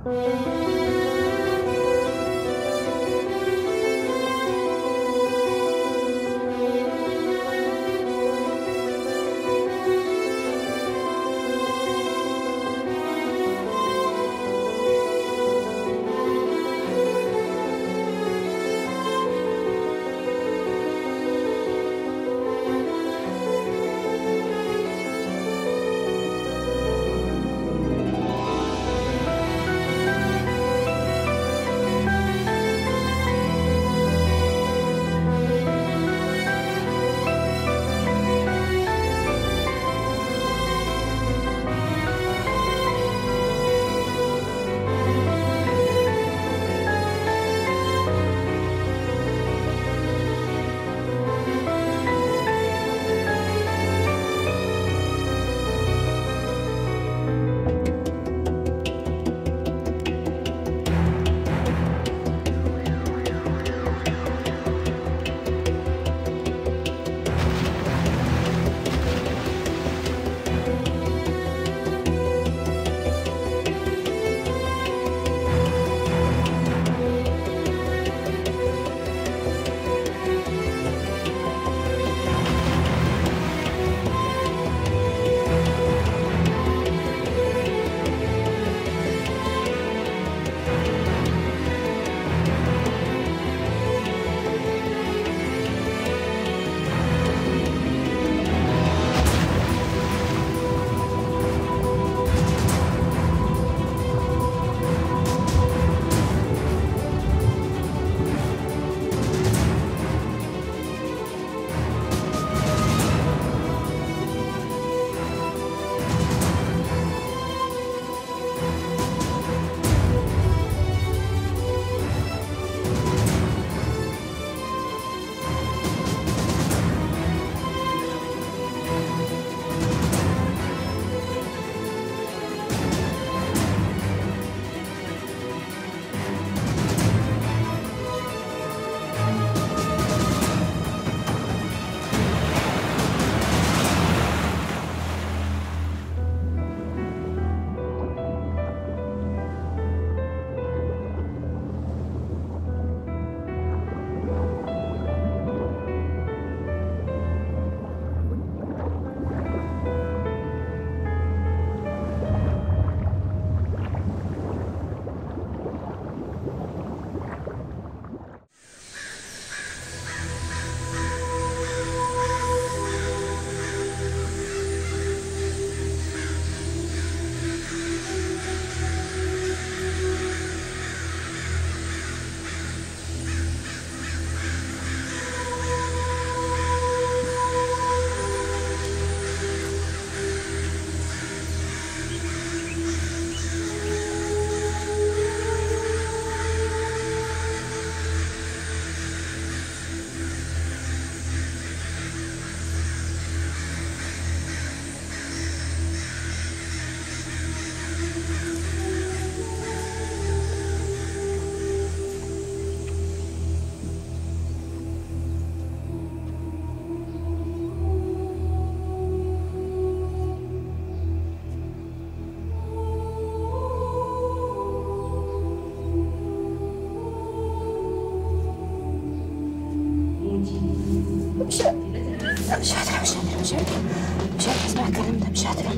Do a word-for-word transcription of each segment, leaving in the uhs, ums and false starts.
مش قادرة مش قادرة مش قادرة مش قادرة مش قادرة اسمع الكلام ده، مش قادرة.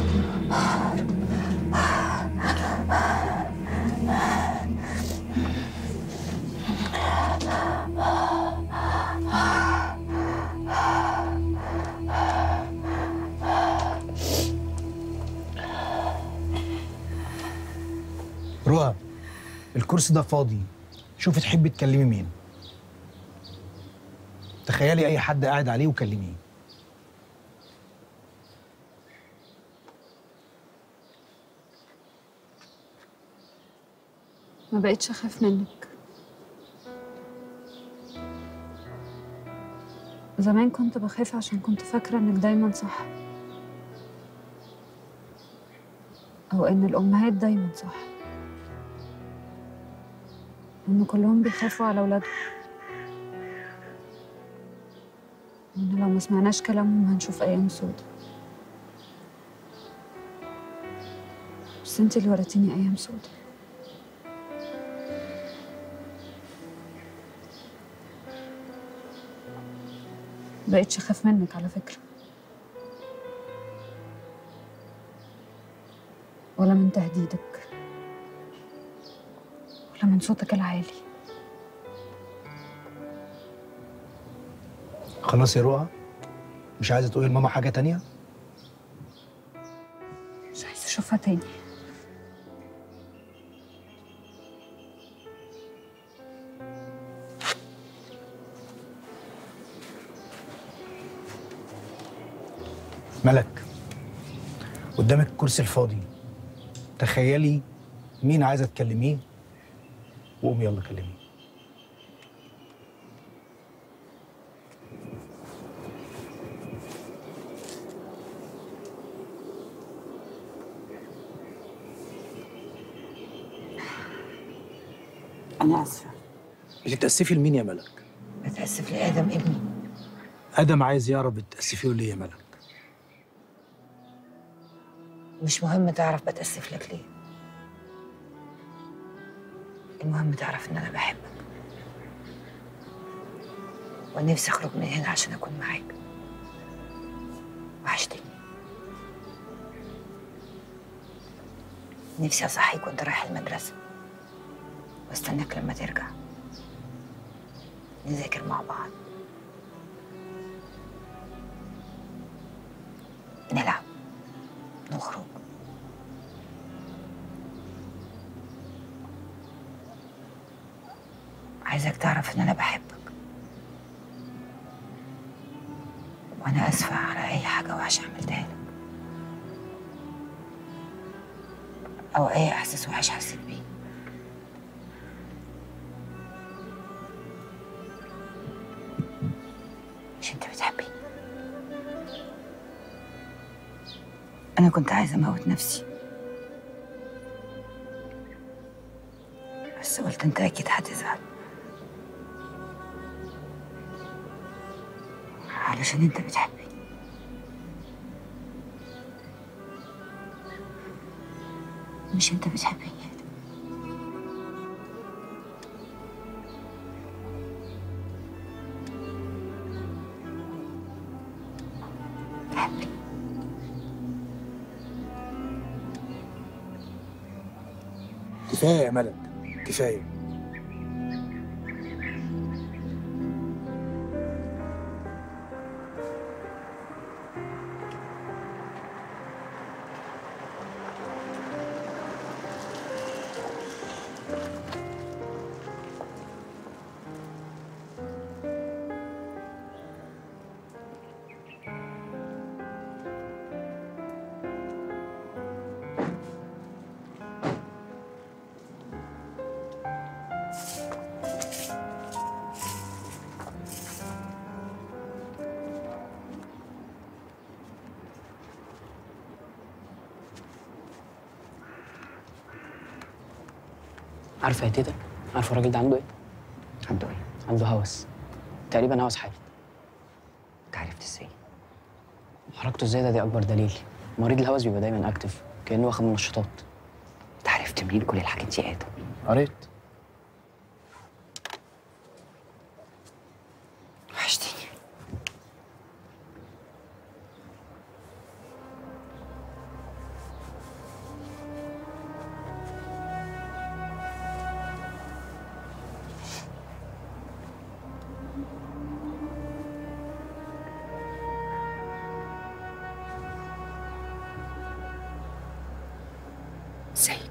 رؤى، الكرسي ده فاضي، شوفي تحبي تكلمي مين. تخيلي اي حد قاعد عليه وكلميه. ما بقتش اخاف منك. زمان كنت بخاف عشان كنت فاكرة انك دايما صح، او ان الامهات دايما صح، وان كلهم بيخافوا على اولادهم، وان لو ما سمعناش كلامهم هنشوف ايام سودة. بس انتي اللي وريتيني ايام سودة. بقيتش اخاف منك على فكره، ولا من تهديدك، ولا من صوتك العالي. خلاص يا رؤى، مش عايزه تقولي لماما حاجه تانية؟ مش عايزه اشوفها تاني. ملك، قدامك الكرسي الفاضي، تخيلي مين عايزه تكلميه وقومي يلا كلميه. أنا آسفة. بتتأسفي لمين يا ملك؟ بتأسف لآدم ابني. آدم عايز يعرف بتتأسفيه ليه يا ملك؟ مش مهم تعرف بتأسف لك ليه، المهم تعرف إن أنا بحبك ونفسي أخرج من هنا عشان أكون معاك. وحشتني، نفسي أصحيك وأنت رايح المدرسة واستناك لما ترجع نذاكر مع بعض، نلعب، نخرج. عايزك تعرف ان انا بحبك، وانا اسفة على اي حاجة وحشة عملتها لك او اي احساس وحش حسيت بيه. مش انت بتحبيني؟ انا كنت عايزة اموت نفسي، بس قلت انت اكيد هتزعل علشان انت بتحبني. مش انت بتحبني؟ بتحبني؟ كفايه يا ملك، كفايه. عارفه يا تيتا؟ عارفه الراجل ده عنده ايه؟ عنده ايه؟ عنده هوس، تقريبا هوس حاد. انت عرفت ازاي؟ حركته الزايده دي اكبر دليل. مريض الهوس بيبقى دايما اكتف، كانه واخد منشطات. انت عرفت منين كل الحاجات دي يا ادم؟ قريت. وحشتني. ازيك؟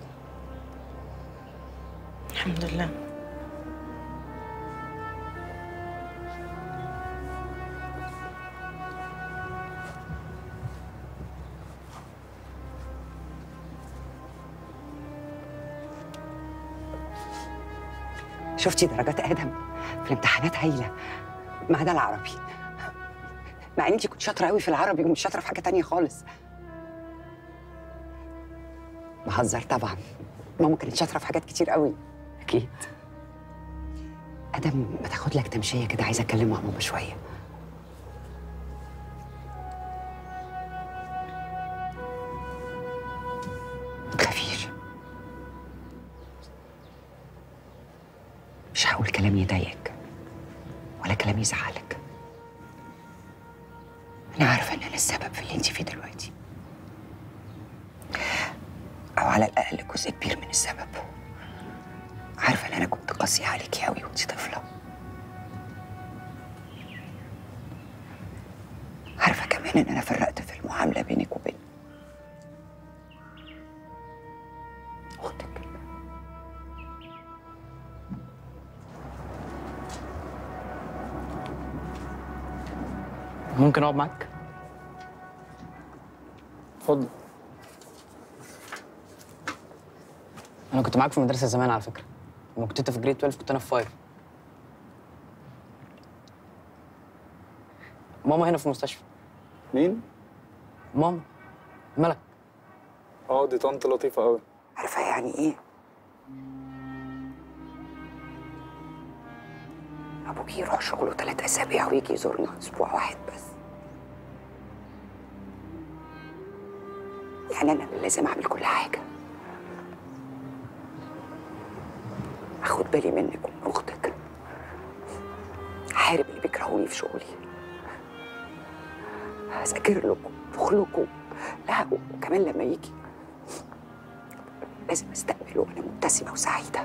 الحمد لله. شفتي درجات ادم في الامتحانات هايله ما عدا العربي، مع ان انتي كنت شاطره قوي في العربي ومش شاطره في حاجه تانية خالص. بهزر طبعا، ماما كانت شاطره في حاجات كتير قوي. اكيد. ادم ما تاخد لك تمشيه كده، عايزه اتكلم مع ماما شويه. ما تخافيش، مش هقول كلام يضايقك ولا كلام يزعلك، أنا عارفة إن أنا السبب في اللي أنت فيه دلوقتي، أو على الأقل جزء كبير من السبب. عارفة إن أنا كنت قاسية عليكي أوي وأنت طفلة. عارفة كمان إن أنا فرقت في المعاملة بينك وبين أختك. ممكن اقعد معاك؟ اتفضل. انا كنت معاك في المدرسه زمان على فكره. لما كنت انت في جريد اتناشر كنت انا في خمسة. ماما هنا في المستشفى. مين؟ ماما ملك. اه دي طنط لطيفة قوي. عارفة يعني إيه؟ أبوكي يروح شغله تلات أسابيع ويجي يزورنا أسبوع واحد بس. يعني أنا اللي لازم أعمل كل حاجة، أخد بالي منك ومن أختك، أحارب اللي بيكرهوني في شغلي، أذاكر لكم أخلقكم. لا وكمان لما يجي لازم أستقبله وأنا مبتسمة وسعيدة.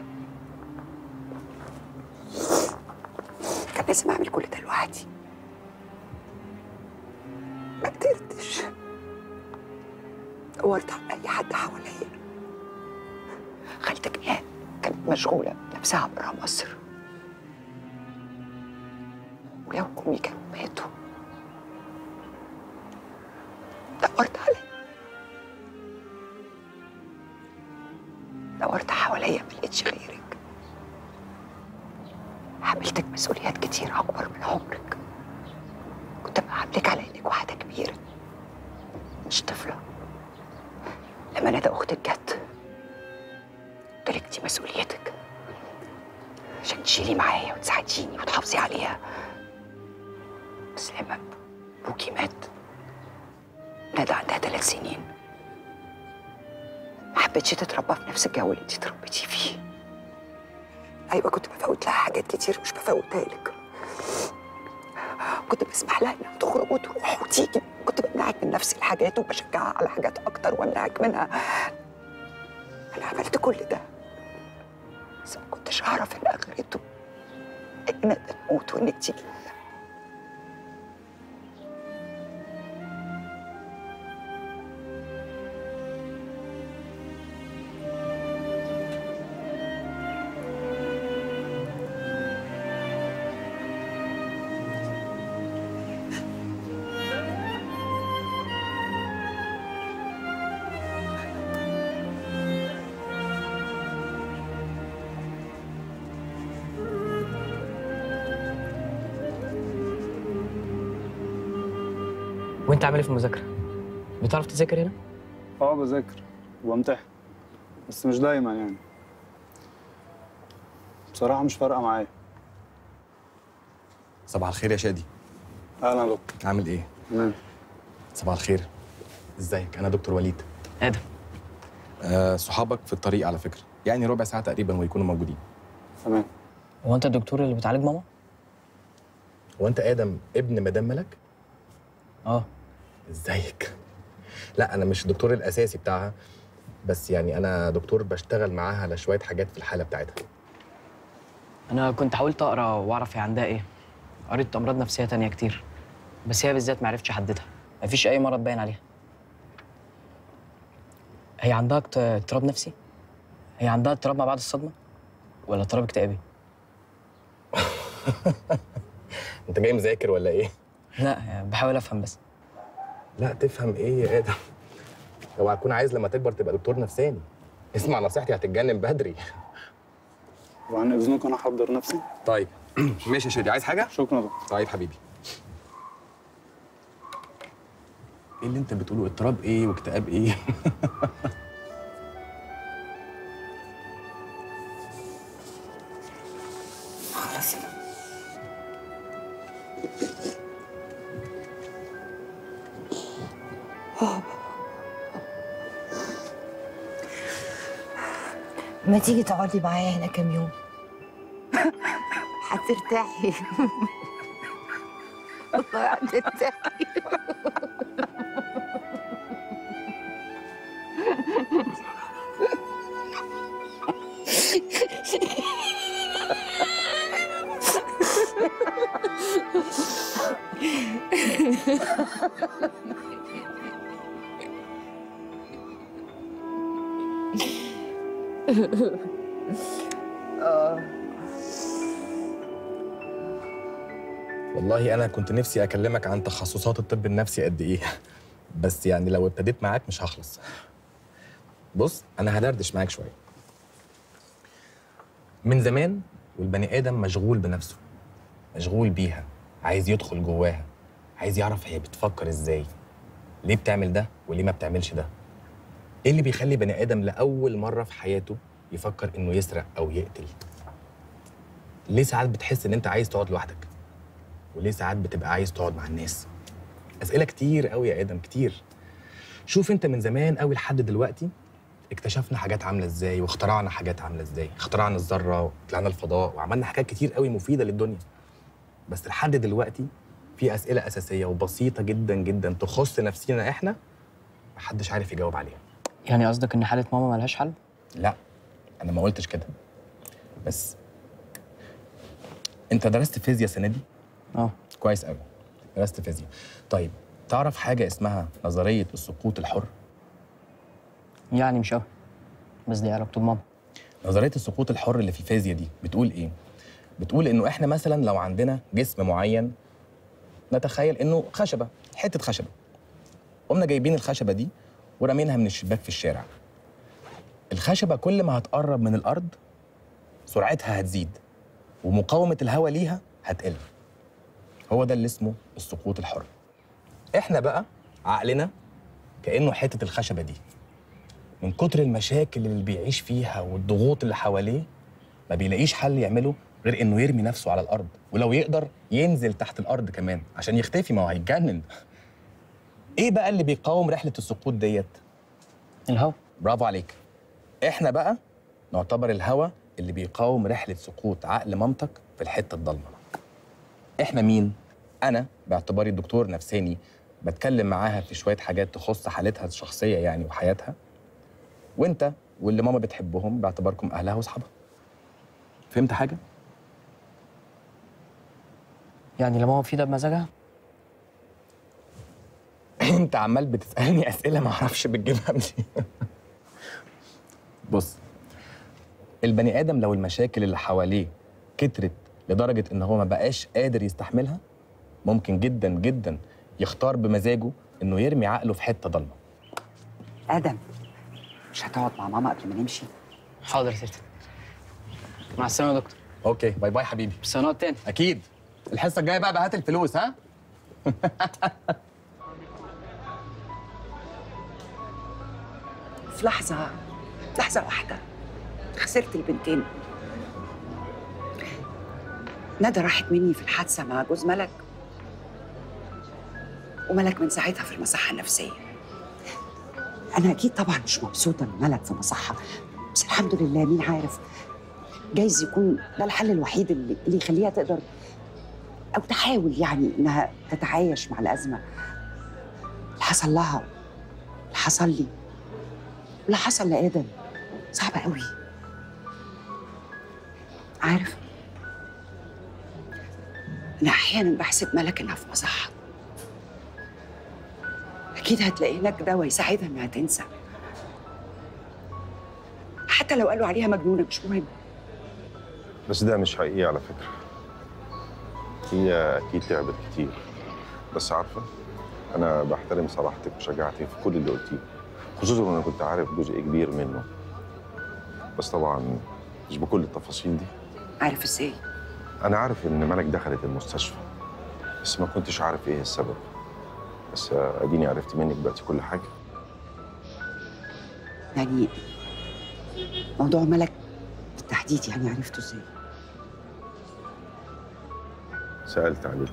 كان لازم أعمل كل ده لوحدي، ما قدرتش. دورت على أي حد حواليا. خالتك إياه كانت مشغولة نفسها برا مصر، ولو أمي كانوا ماتوا. دورت عليه، دورت حواليا ما لقيتش غيرك. حملتك مسؤوليات كتير أكبر من عمرك. كنت بعاملك على إنك واحدة كبيرة مش طفلة. لما ندى أختك جت قلت لك دي مسؤوليتك عشان تشيلي معايا وتساعديني وتحافظي عليها. بس لما أبوكي مات ندى عندها ثلاث سنين، ما حبيتش تتربى في نفس الجو اللي انت تربيتي فيه. ايوه كنت بفوت لها حاجات كتير مش بفوتها لك. كنت بسمح لها انها تخرج وتروح وتيجي، كنت بمنعك من نفس الحاجات وبشجعها على حاجات اكتر وامنعك منها. انا عملت كل ده بس ما كنتش اعرف ان اخرته ان ندى تموت وانك تيجي. وانت عامل ايه في المذاكره؟ بتعرف تذاكر هنا؟ اه بذاكر وبمتحن بس مش دايما يعني. بصراحة مش فارقة معايا. صباح الخير يا شادي. اهلا يا دكتور. عامل ايه؟ تمام. صباح الخير. ازيك؟ انا دكتور وليد. ادم. أه صحابك في الطريق على فكره، يعني ربع ساعه تقريبا ويكونوا موجودين. تمام. هو انت الدكتور اللي بتعالج ماما؟ هو انت ادم ابن مدام ملك؟ اه. ازيك؟ لا انا مش الدكتور الاساسي بتاعها، بس يعني انا دكتور بشتغل معاها على شويه حاجات في الحاله بتاعتها. انا كنت حاولت اقرا واعرف هي عندها ايه. قريت امراض نفسيه تانية كتير بس هي بالذات ما عرفتش احددها. مفيش اي مرض باين عليها. هي عندها اكت- اضطراب نفسي؟ هي عندها اضطراب ما بعد الصدمه ولا اضطراب اكتئابي؟ انت جاي مذاكر ولا ايه؟ لا يعني بحاول افهم بس. لا تفهم ايه يا ادم؟ اوعى تكون عايز لما تكبر تبقى دكتور نفساني. اسمع نصيحتي هتتجنن بدري. وعن اذنك انا احضر نفسي. طيب ماشي يا شادي، عايز حاجه؟ شكرا يا دكتور. طيب حبيبي. ايه اللي انت بتقوله؟ اضطراب ايه واكتئاب ايه؟ خلاص ما تيجي تقعدي معايا هنا كام يوم؟ هترتاحي. والله عدتني. والله انا كنت نفسي اكلمك عن تخصصات الطب النفسي قد ايه، بس يعني لو ابتديت معاك مش هخلص. بص انا هدردش معاك شويه. من زمان والبني ادم مشغول بنفسه، مشغول بيها، عايز يدخل جواها، عايز يعرف هي بتفكر ازاي، ليه بتعمل ده وليه ما بتعملش ده. ايه اللي بيخلي بني ادم لاول مره في حياته يفكر انه يسرق او يقتل؟ ليه ساعات بتحس ان انت عايز تقعد لوحدك؟ وليه ساعات بتبقى عايز تقعد مع الناس؟ اسئله كتير قوي يا ادم، كتير. شوف انت من زمان قوي لحد دلوقتي اكتشفنا حاجات عامله ازاي واخترعنا حاجات عامله ازاي، اخترعنا الذره وطلعنا الفضاء وعملنا حاجات كتير قوي مفيده للدنيا. بس لحد دلوقتي في اسئله اساسيه وبسيطه جدا جدا تخص نفسينا احنا محدش عارف يجاوب عليها. يعني قصدك ان حاله ماما ملهاش حل؟ لا انا ما قلتش كده، بس انت درست فيزياء السنه دي؟ اه كويس قوي، درست فيزياء. طيب تعرف حاجه اسمها نظريه السقوط الحر؟ يعني مش قوي، بس دي علاقته بماما. نظريه السقوط الحر اللي في الفيزياء دي بتقول ايه؟ بتقول انه احنا مثلا لو عندنا جسم معين، نتخيل انه خشبه، حته خشبه، قمنا جايبين الخشبه دي ورمينها من الشباك في الشارع. الخشبه كل ما هتقرب من الارض سرعتها هتزيد ومقاومه الهواء ليها هتقل. هو ده اللي اسمه السقوط الحر. احنا بقى عقلنا كانه حته الخشبه دي، من كتر المشاكل اللي بيعيش فيها والضغوط اللي حواليه ما بيلاقيش حل يعمله غير انه يرمي نفسه على الارض، ولو يقدر ينزل تحت الارض كمان عشان يختفي، ما هو هيتجنن. ايه بقى اللي بيقاوم رحله السقوط ديت؟ الهوا. برافو عليك. احنا بقى نعتبر الهوا اللي بيقاوم رحله سقوط عقل مامتك في الحته الضلمه. احنا مين؟ انا باعتباري دكتور نفساني بتكلم معاها في شويه حاجات تخص حالتها الشخصيه يعني وحياتها، وانت واللي ماما بتحبهم باعتباركم اهلها واصحابها. فهمت حاجه؟ يعني لو ماما في ده بمزاجها؟ انت عمال بتسالني اسئله ما اعرفش بتجيبها منين. بص، البني ادم لو المشاكل اللي حواليه كترت لدرجه ان هو ما بقاش قادر يستحملها، ممكن جدا جدا يختار بمزاجه انه يرمي عقله في حته ضلمه. ادم، مش هتقعد مع ماما قبل ما نمشي؟ حاضر يا تيتا. مع السلامه يا دكتور. اوكي، باي باي حبيبي. بس هنقعد تاني. اكيد. الحصه الجايه بقى هات الفلوس، ها؟ في لحظه لحظه واحده خسرت البنتين. ندى راحت مني في الحادثه مع جوز ملك، وملك من ساعتها في المصحه النفسيه. انا اكيد طبعا مش مبسوطه ان ملك في مصحه، بس الحمد لله، مين عارف، جايز يكون ده الحل الوحيد اللي, اللي يخليها تقدر او تحاول يعني انها تتعايش مع الازمه اللي حصل لها، اللي حصل لي، واللي حصل لآدم. صعبه قوي. عارف، انا احيانا بحسب ملك انها في مصحه، اكيد هتلاقي هناك دواء يساعدها انها تنسى، حتى لو قالوا عليها مجنونه مش مهم. بس ده مش حقيقي على فكرة. هي أكيد تعبت كتير، بس عارفة أنا بحترم صراحتك وشجاعتك في كل اللي قلتيه، خصوصا وأنا كنت عارف جزء كبير منه، بس طبعا مش بكل التفاصيل دي. عارف إزاي؟ أنا عارف إن ملك دخلت المستشفى، بس ما كنتش عارف إيه السبب، بس أديني عرفت منك دلوقتي كل حاجة. يعني موضوع ملك بالتحديد يعني عرفته إزاي؟ سألت عليكي.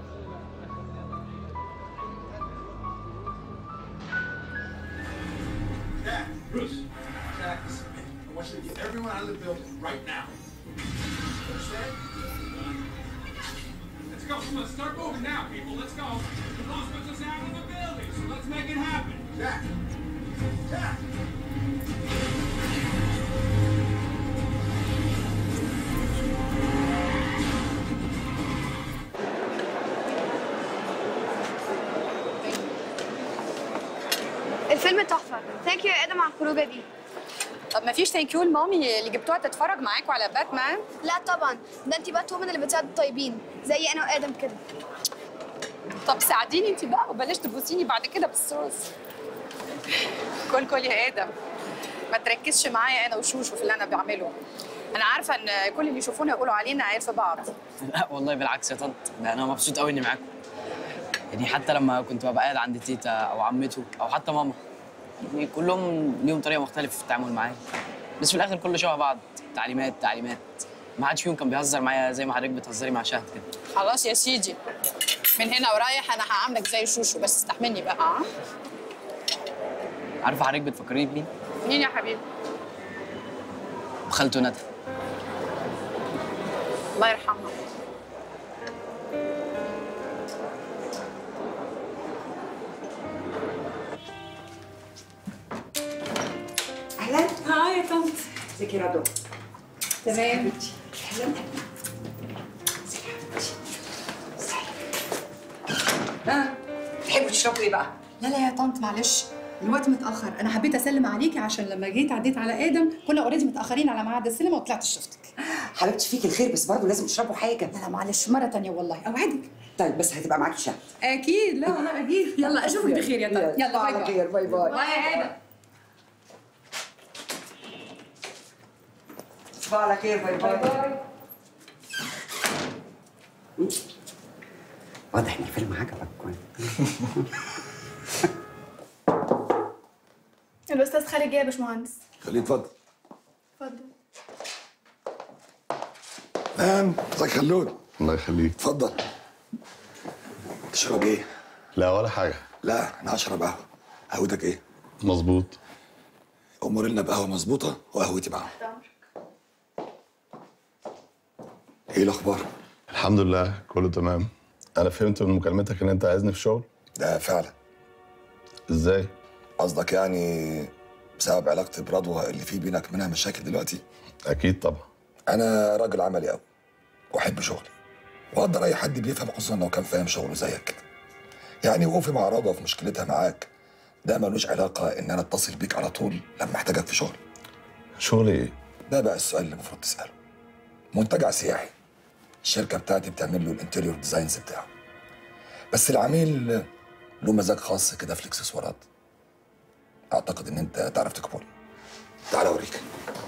Bruce, Jack, I want you to get everyone out of the building right now. Understand? Let's go. go. Come on, start moving now, people. Let's go. The boss puts us out of the building, so let's make it happen. Jack. Jack. الفيلم تحفه. ثانك يو يا ادم على الخروجه دي. طب ما فيش ثانك يو لمامي اللي جبتوها تتفرج معاكوا على باتمان؟ لا طبعا، ده انت بات وومن اللي بتساعد الطيبين زي انا وادم كده. طب ساعديني انت بقى وبلاش تبوسيني بعد كده بالصوص. كل كل يا ادم، ما تركزش معايا انا وشوشو في اللي انا بعمله. انا عارفه ان كل اللي يشوفونا يقولوا علينا عيال في بعض. لا والله بالعكس يا طنط، ده انا مبسوط قوي اني معاكم. يعني حتى لما كنت ببقى قاعد عند تيتا او عمته او حتى ماما، يعني كلهم ليهم طريقه مختلفه في التعامل معايا، بس في الاخر كله شبه بعض. تعليمات تعليمات، ما حدش فيهم كان بيهزر معايا زي ما حضرتك بتهزري مع شهد كده. خلاص يا سيدي، من هنا ورايح انا هعاملك زي شوشو، بس استحملني بقى. ها عارفه حضرتك بتفكريني بمين؟ مين يا حبيبي؟ بخالته ندى. الله يرحمها. اهلا. هاي يا طنط. ازيك يا رضوى؟ تمام. اهلا. ها تحبوا تشربوا ايه بقى؟ لا لا يا طنط معلش، الوقت متأخر، أنا حبيت أسلم عليكي عشان لما جيت عديت على آدم كنا أوريدي متأخرين على ميعاد السينما وطلعت شفتك. حبيبتي فيك الخير، بس برضه لازم تشربوا حاجة. لا لا معلش، مرة تانية والله أوعدك. طيب بس هتبقى معاكي شهد. أكيد، لا والله أكيد. يلا أشوفك بخير يا طنط. يلا باي باي. على خير، باي باي. باي يا آدم. تصبحوا على خير، باي باي. باي. واضح إن الفيلم عجبك كويس. الاستاذ خالد جه يا باشمهندس. خليه يتفضل. اتفضل. نعم، ازيك خلود؟ الله يخليك. اتفضل. تشرب ايه؟ لا ولا حاجة. لا انا هشرب قهوة. قهوتك ايه؟ مظبوط. امور لنا بقهوة مظبوطة وقهوتي معاهم. ايه الاخبار؟ الحمد لله كله تمام. انا فهمت من مكالمتك ان انت عايزني في شغل. ده فعلا. ازاي؟ قصدك يعني بسبب علاقتي برضوى اللي في بينك منها مشاكل دلوقتي؟ اكيد طبعا. انا راجل عملي قوي واحب شغلي واقدر اي حد بيفهم، خصوصا لو كان فاهم شغله زيك كده. يعني وقوفي مع رضوى في مشكلتها معاك ده ملوش علاقه ان انا اتصل بيك على طول لما احتاجك في شغل. شغل ايه؟ ده بقى السؤال اللي المفروض تساله. منتجع سياحي، الشركه بتاعتي بتعمل له الانتيريور ديزاينز بتاعه، بس العميل له مزاج خاص كده في الاكسسوارات. اعتقد ان انت تعرف تكبر. تعال اوريك.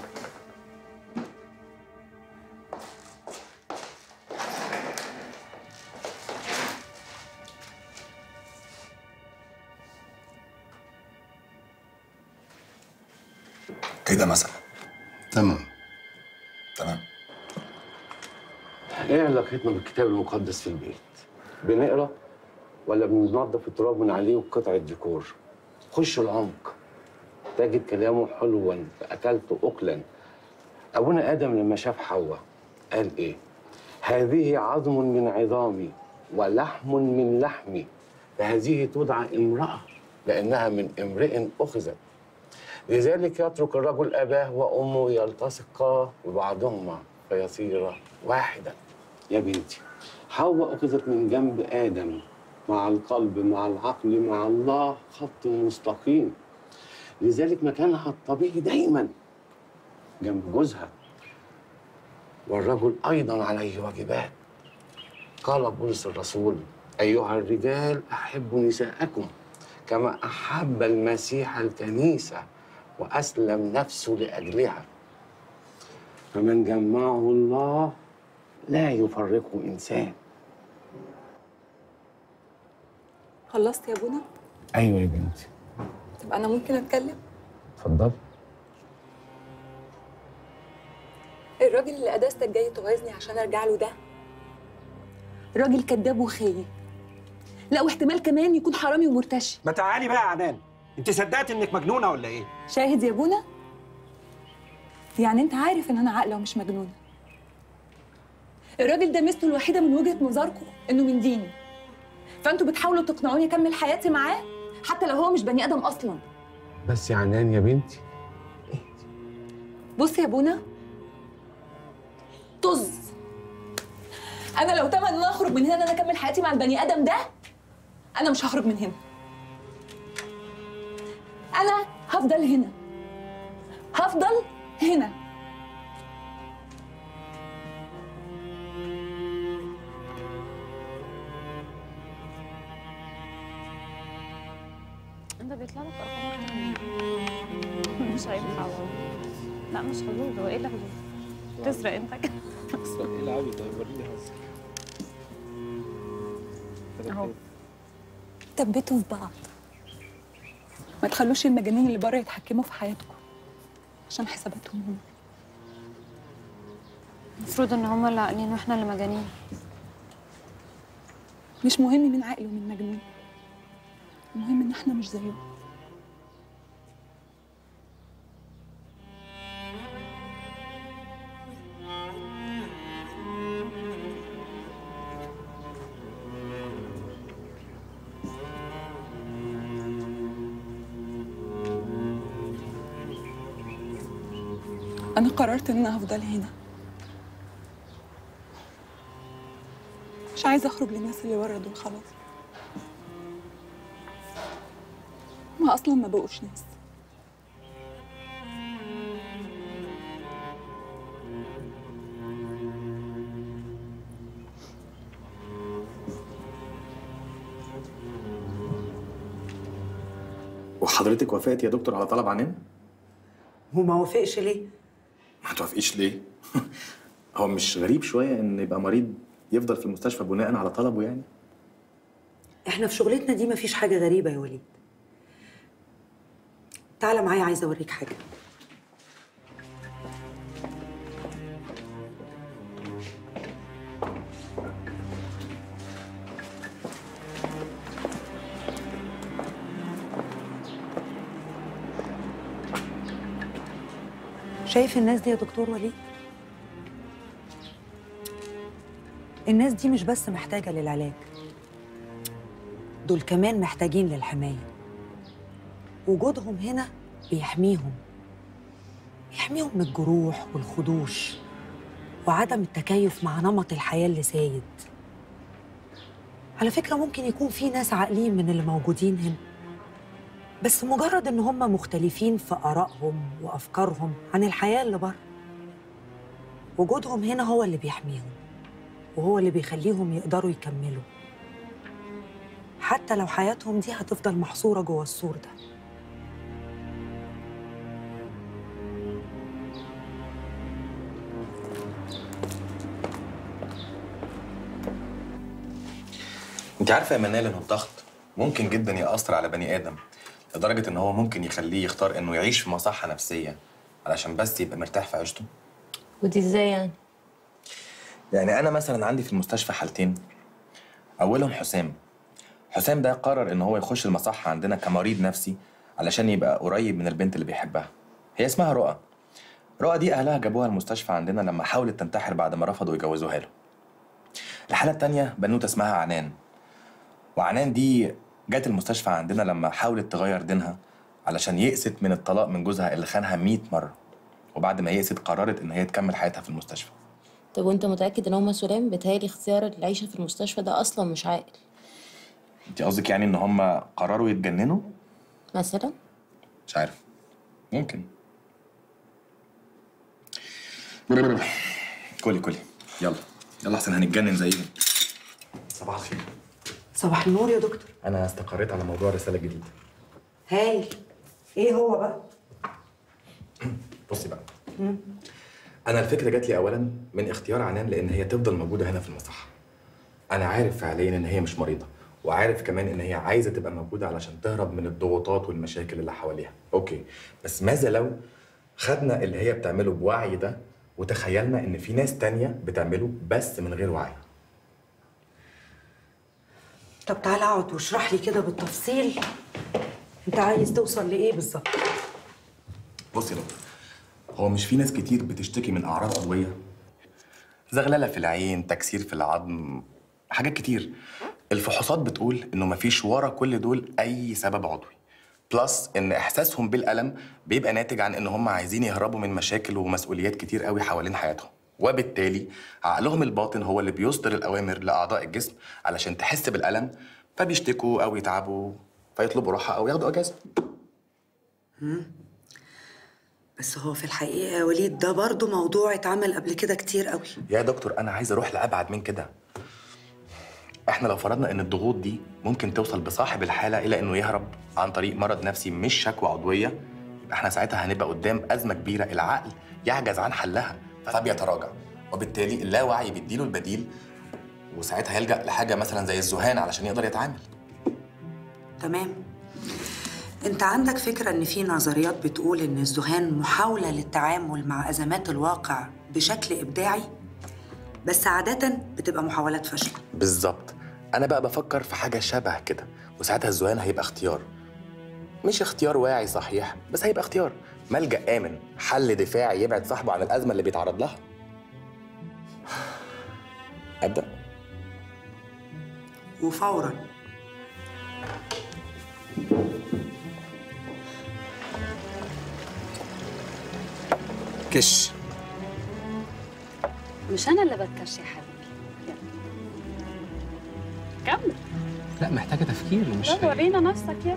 كده مثلا. تمام. تمام. ايه علاقتنا بالكتاب المقدس في البيت؟ بنقرا ولا بننظف التراب من عليه وقطعة ديكور؟ خش العمق تجد كلامه حلوا فأكلت أكلا. أبونا آدم لما شاف حواء قال إيه؟ هذه عظم من عظامي ولحم من لحمي، فهذه تدعى امرأة لأنها من امرئ أخذت. لذلك يترك الرجل أباه وأمه يلتصقا ببعضهما فيصير واحدا. يا بنتي حواء أخذت من جنب آدم، مع القلب مع العقل مع الله خط مستقيم، لذلك مكانها الطبيعي دايما جنب جوزها. والرجل أيضا عليه واجبات. قال بولس الرسول: أيها الرجال أحبوا نساءكم كما أحب المسيح الكنيسة وأسلم نفسه لأجلها. فمن جمعه الله لا يفرقه إنسان. خلصت يا ابونا؟ أيوة يا بنتي. طب أنا ممكن أتكلم؟ اتفضل. الراجل اللي قداستك جاي توعظني عشان أرجع له ده راجل كذاب وخاين. لا واحتمال كمان يكون حرامي ومرتشي. ما تعالي بقى يا عنان، انت صدقت انك مجنونه ولا ايه؟ شاهد يا ابونا؟ يعني انت عارف ان انا عاقله ومش مجنونه. الراجل ده ميزته الوحيده من وجهه نظركم انه من ديني، فانتوا بتحاولوا تقنعوني اكمل حياتي معاه حتى لو هو مش بني ادم اصلا. بس يا عنان يا بنتي، بص يا بونا، طز. انا لو تمن ان انا اخرج من هنا ان انا اكمل حياتي مع البني ادم ده، انا مش هخرج من هنا. انا هفضل هنا، هفضل هنا. انت بيطلع لك ارقام مش هينفع والله. لا مش حظوظ، هو ايه اللي حظوظ؟ تسرق انت كده. اسرق ايه العبي؟ طيب وريني حظك. اهو ثبتوا في بعض، ما تخلوش المجانين اللي بره يتحكموا في حياتكم عشان حساباتهم هم. المفروض ان هم اللي عاقلين واحنا اللي مجانين. مش مهم مين عاقل ومين مجنون، المهم ان احنا مش زيهم. أنا قررت إن أنا هفضل هنا، مش عايزة أخرج للناس اللي ورا دول خلاص، ما أصلاً ما بقوش ناس. وحضرتك وافقتي يا دكتور على طلب عنان؟ هو ما وافقش ليه؟ ما توافقيش ليه؟ هو مش غريب شويه ان يبقى مريض يفضل في المستشفى بناء على طلبه يعني؟ احنا في شغلتنا دي مفيش حاجة غريبة يا وليد. تعالى معايا، عايزة اوريك حاجة. شايف الناس دي يا دكتور وليد؟ الناس دي مش بس محتاجة للعلاج، دول كمان محتاجين للحماية. وجودهم هنا بيحميهم بيحميهم من الجروح والخدوش وعدم التكيف مع نمط الحياة اللي سايد. على فكرة ممكن يكون في ناس عاقلين من اللي موجودين هنا، بس مجرد إن هم مختلفين في آرائهم وأفكارهم عن الحياة اللي بره. وجودهم هنا هو اللي بيحميهم وهو اللي بيخليهم يقدروا يكملوا، حتى لو حياتهم دي هتفضل محصورة جوه السور ده. انت عارفه يا منال ان الضغط ممكن جدا يأثر على بني ادم لدرجه ان هو ممكن يخليه يختار انه يعيش في مصحه نفسيه علشان بس يبقى مرتاح في عيشته. ودي ازاي يعني؟ يعني انا مثلا عندي في المستشفى حالتين. اولهم حسام. حسام ده قرر ان هو يخش المصحه عندنا كمريض نفسي علشان يبقى قريب من البنت اللي بيحبها. هي اسمها رؤى. رؤى دي اهلها جابوها المستشفى عندنا لما حاولت تنتحر بعد ما رفضوا يجوزوها له. الحاله الثانيه بنوته اسمها عنان. وعنان دي جت المستشفى عندنا لما حاولت تغير دينها علشان يئست من الطلاق من جوزها اللي خانها مية مرة، وبعد ما يئست قررت ان هي تكمل حياتها في المستشفى. طب وانت متأكد ان هم سلام؟ بيتهيألي اختيار العيشة في المستشفى ده اصلا مش عاقل. انت قصدك يعني ان هم قرروا يتجننوا؟ مثلا؟ مش عارف، ممكن. كلي كلي يلا يلا احسن هنتجنن زيهم. صباح الخير. صباح النور يا دكتور. انا استقريت على موضوع الرساله الجديده. هايل. ايه هو بقى؟ بصي بقى. مم. انا الفكره جات لي اولا من اختيار عنان لان هي تفضل موجوده هنا في المصحه. انا عارف فعليا ان هي مش مريضه، وعارف كمان ان هي عايزه تبقى موجوده علشان تهرب من الضغوطات والمشاكل اللي حواليها. اوكي، بس ماذا لو خدنا اللي هي بتعمله بوعي ده وتخيلنا ان في ناس تانية بتعمله بس من غير وعي؟ طب تعالى اقعد واشرح لي كده بالتفصيل انت عايز توصل لايه بالظبط. بصي يا دكتور، هو مش في ناس كتير بتشتكي من اعراض عضويه؟ زغلله في العين، تكسير في العظم، حاجات كتير. الفحوصات بتقول انه مفيش ورا كل دول اي سبب عضوي، بلس ان احساسهم بالالم بيبقى ناتج عن ان هم عايزين يهربوا من مشاكل ومسؤوليات كتير قوي حوالين حياتهم، وبالتالي عقلهم الباطن هو اللي بيصدر الاوامر لاعضاء الجسم علشان تحس بالالم، فبيشتكوا او يتعبوا فيطلبوا راحه او ياخدوا اجازه. مم. بس هو في الحقيقه يا وليد ده برضه موضوع اتعمل قبل كده كتير قوي. يا دكتور انا عايز اروح لابعد من كده. احنا لو فرضنا ان الضغوط دي ممكن توصل بصاحب الحاله الى انه يهرب عن طريق مرض نفسي مش شكوى عضويه، يبقى احنا ساعتها هنبقى قدام ازمه كبيره العقل يعجز عن حلها فبيتراجع، وبالتالي اللاوعي بيديله البديل، وساعتها يلجأ لحاجه مثلا زي الذهان علشان يقدر يتعامل. تمام. انت عندك فكره ان في نظريات بتقول ان الذهان محاوله للتعامل مع ازمات الواقع بشكل ابداعي، بس عاده بتبقى محاولات فاشله. بالظبط. انا بقى بفكر في حاجه شبه كده، وساعتها الذهان هيبقى اختيار، مش اختيار واعي صحيح، بس هيبقى اختيار ملجأ آمن، حل دفاعي يبعد صاحبه عن الأزمة اللي بيتعرض لها. أبدأ؟ وفوراً. كش. مش انا اللي بتكش يا حبيبي. يلا كمل. لا محتاجه تفكير مش طب ورينا نفسك يلا.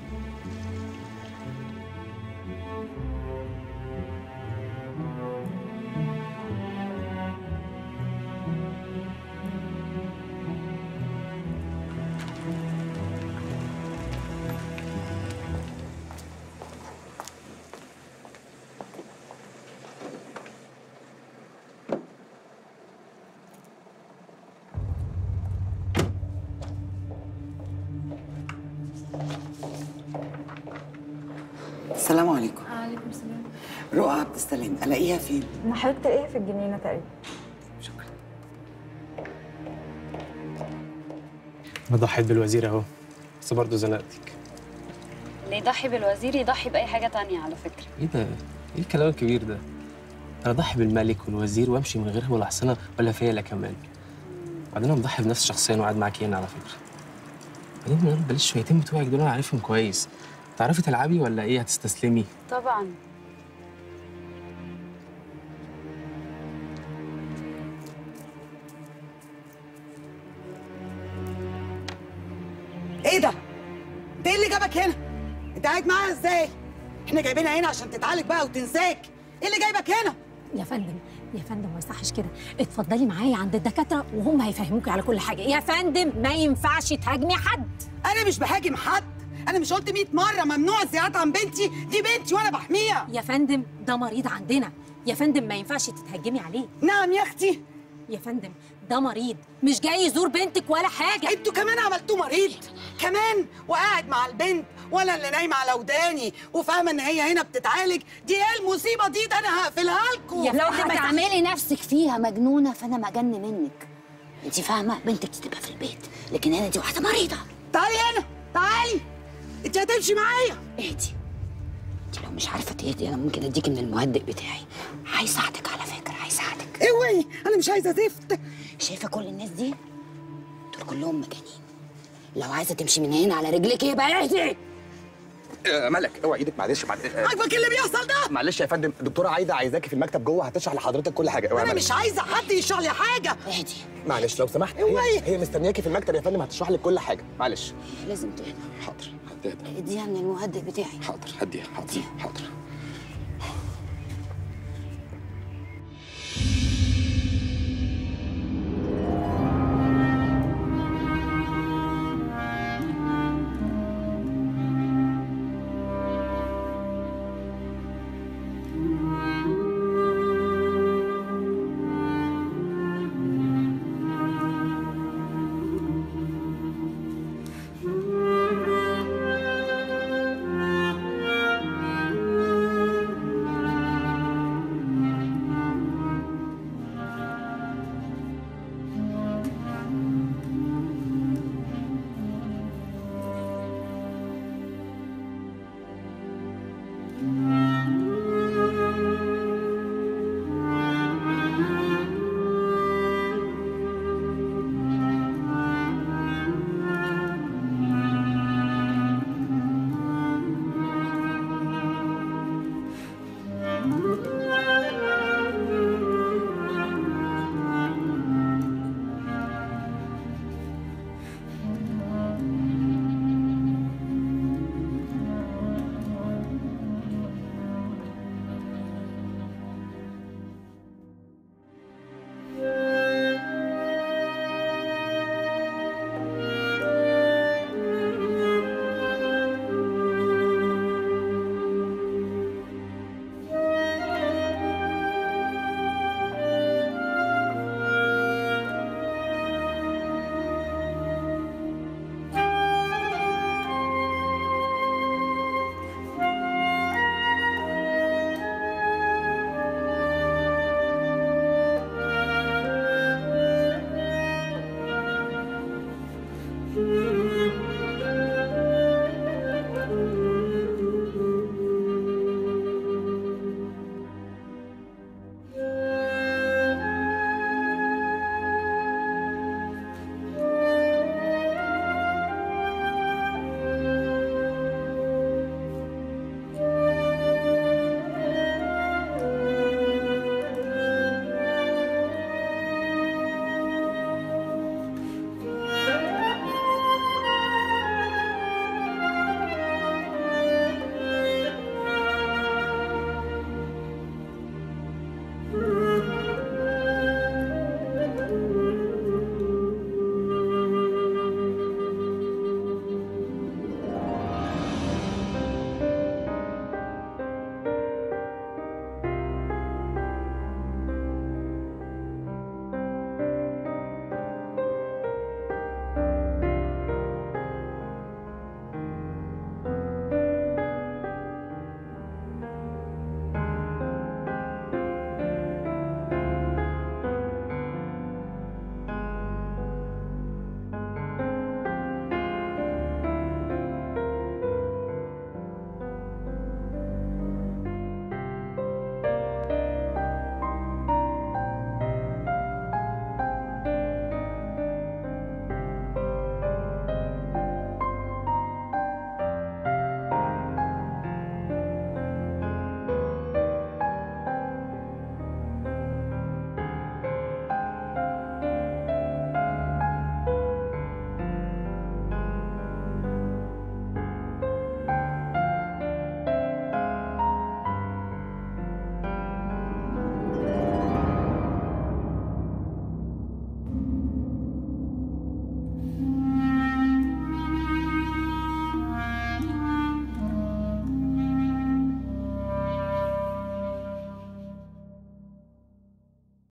السلام عليكم. وعليكم السلام. رؤى عبد السلام، الاقيها فين؟ انا حضرتك تلاقيها في الجنينه تقريبا. انا ضحيت بالوزير اهو، بس برضه زنقتك. اللي يضحي بالوزير يضحي باي حاجه تانية على فكره. ايه ده؟ ايه الكلام الكبير ده؟ انا اضحي بالملك والوزير وامشي من غيرهم ولا حسنه ولا فيلا كمان. بعدين انا مضحي بنفسي شخصيا وقاعد معاكي هنا على فكره. بعدين يا بلاش الشويتين بتوعك دول، انا عارفهم كويس. تعرفي تلعبي ولا ايه؟ هتستسلمي؟ طبعا. ايه ده؟ انت ايه اللي جابك هنا؟ انت قاعد معايا ازاي؟ احنا جايبينها هنا عشان تتعالج بقى وتنساك. ايه اللي جايبك هنا؟ يا فندم يا فندم ما يصحش كده، اتفضلي معايا عند الدكاتره وهم هيفهموكي على كل حاجه. يا فندم ما ينفعش تهاجمي حد. انا مش بهاجم حد، انا مش قلت مية مره ممنوع الزيارات عن بنتي؟ دي بنتي وانا بحميها. يا فندم ده مريض عندنا، يا فندم ما ينفعش تتهجمي عليه. نعم يا اختي. يا فندم ده مريض مش جاي يزور بنتك ولا حاجه. انتوا كمان عملتوه مريض كمان، وقاعد مع البنت وانا اللي نايمه على وداني وفاهمه ان هي هنا بتتعالج. دي ايه المصيبه دي؟ ده انا هقفلها لكم. لو هتعملي نفسك فيها مجنونه فانا مجن منك. انت فاهمه؟ بنتك تبقى في البيت، لكن هنا دي واحده مريضه. تعالي هنا، تعالي. انت هتمشي معايا. اهدي. انت لو مش عارفه تهدي انا ممكن اديكي من المهدئ بتاعي، هيساعدك على فكره، هيساعدك. اوعي، انا مش عايزه زفت. شايفه كل الناس دي؟ دول كلهم مجانين. لو عايزه تمشي من هنا على رجلك يبقى اهدي. آه ملك اوعى ايدك، معلش معلش. عاجبك اللي بيحصل ده؟ معلش يا فندم، الدكتوره عايده عايزاكي في المكتب جوه، هتشرح لحضرتك كل حاجه. اوعى انا ملك. مش عايزه حد يشرح لي حاجه. اهدي معلش لو سمحت. اوعي. هي, هي مستنياكي في المكتب يا فندم، هتشرح لك كل حاجه. معلش لازم تهدى. حاضر هديها. اديها من المهدئ بتاعي. حاضر هديها. حاضر حاضر.